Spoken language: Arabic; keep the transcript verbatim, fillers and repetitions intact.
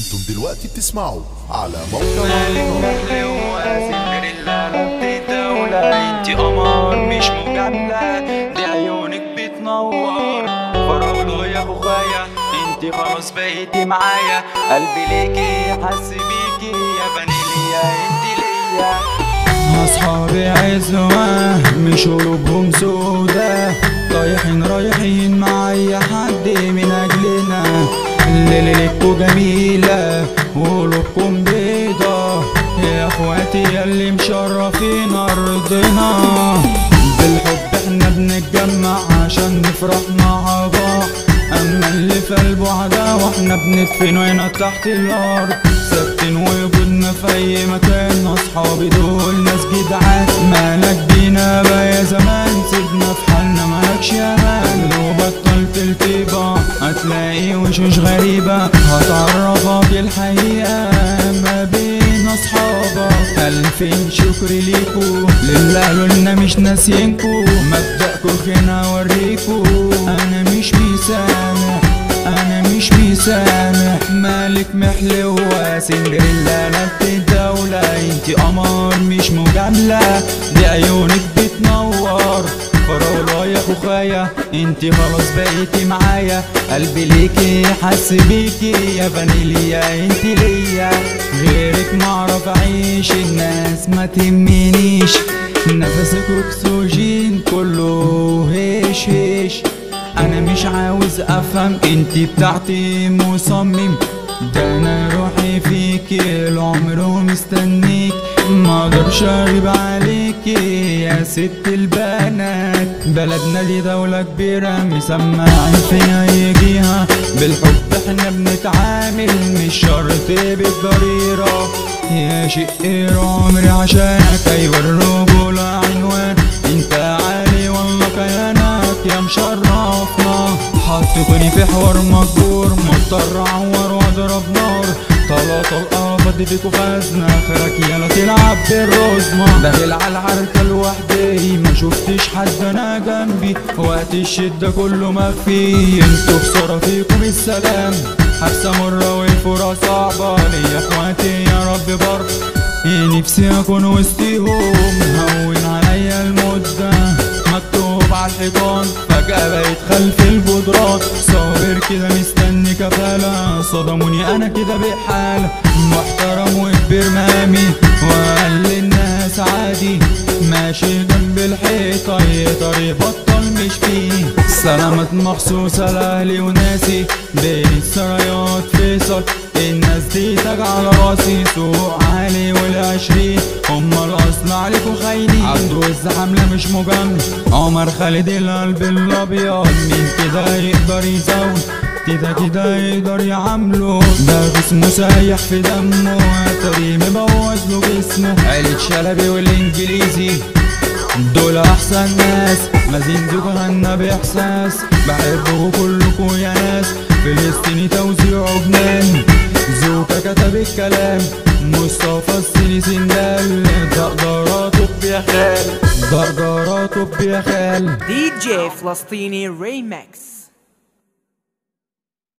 انتم دلوقتي بتسمعوا على موقع انتي قمر مش مجاملة، دي عيونك بتنور فراولة يا خفايا، انتي خلاص بقيتي معايا، قلبي ليكي حس بيكي يا فانيليا انتي ليا. أصحابي عزوة مش قلوبهم سودا، رايحين رايحين مع أي حد من أجلنا، ليلتكوا جميلة وقلوبكم بيضة يا اخواتي ياللي مشرفين أرضنا. بالحب احنا بنتجمع عشان نفرح مع بعض، أما اللي في قلبه عداوة احنا بندفنه هنا تحت الأرض، ثابتين وجودنا في أي مكان، أصحابي دول ناس جدعان، مالك بينا بقى يا زمان، سيبنا في حالنا مالكش أمان، لو بطلت الطيبة هتلاقي وشوش غريبة هتعرفك الحقيقة ما بين أصحابك. ألفين شكر ليكو لله قالولنا مش ناسينكو، مبدأكو خينا أوريكو، أنا مش مسامح أنا مش مسامح، مالك محلوة سندريلا نبت الدولة، انتي قمر مش مجاملة، دي عيونك بتنور فراولة يا خفايا، انتي خلاص بقيتي معايا، قلبي ليكي حس بيكي يا فانيليا انتي ليا، غيرك معرف اعيش، الناس ما تهمنيش، نفسك اكسجين كله هيش هيش، انا مش عاوز افهم انتي بتاعتي مصمم، ده انا روحي فيكي العمر ومستنيك، ما اقدرش اغيب عليكي يا ست البنات، بلدنا دي دولة كبيرة مسمعين فيها يجيها، بالحب احنا بنتعامل مش شرط بالضريرة، يا شقير عمري عشانك ايوه الرجولة عنوان، انت عالي والله كيانك يا مشرفنا، حطيتوني في حوار مجبور مضطر اعور واضرب نار، طلعت القفض فيكو خزنة اخرك يلا تلعب بالرزمة، داخل على العركة لوحدي ما شفتش حد انا جنبي، وقت الشدة كله مخفي، انتو خسارة فيكم السلام، حبسة مرة والفرصة صعبة ليا اخواتي يا رب برضه، نفسي اكون وسطيهم هون عليا المدة، مكتوب على الحيطان فجأة بقيت خلف الجدران، صابر كده مستني كفالة، صدموني انا كده بحالة، محترم وكبير مامي وقال للناس عادي، ماشي جنب الحيطة اي طريق بطل مش فيه، سلامات مخصوصة لأهلي وناسي، بين السرايات فيصل، الناس دي تاج على راسي، سوق عالي والعشرين هما الأصل عليكوا خاينين، عبدو الزحملة مش مجامل، عمر خالد القلب الأبيض، مين كده يقدر يزود كده كده يقدر يعامله، ده جسمه سايح في دمه تري مبوظ له جسمه، عيلة شلبي والإنجليزي دول احسن ناس، مازين زوجهن باحساس، بحبكوا كلكوا يا ناس، فلسطيني توزيعه جنان، زوكا كتب الكلام، مصطفى السيني سندال، دقدرة طب يا خال دقدرة طب يا خال دي جي فلسطيني ريمكس.